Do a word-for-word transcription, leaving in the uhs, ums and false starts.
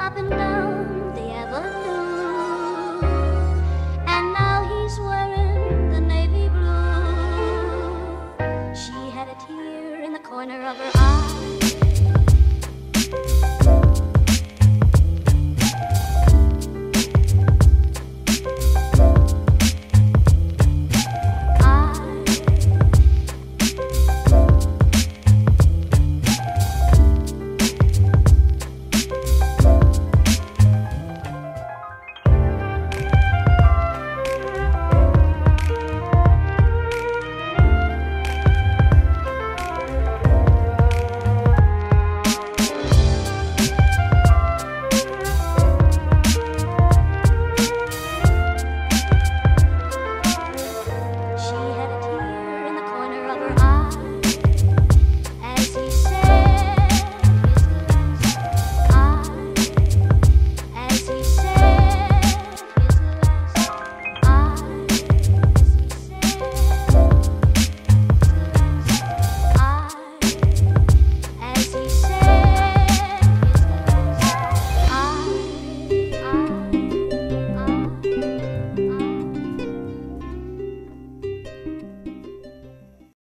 up and down the avenue, and now he's wearing the navy blue. She had a tear in the corner of her eye.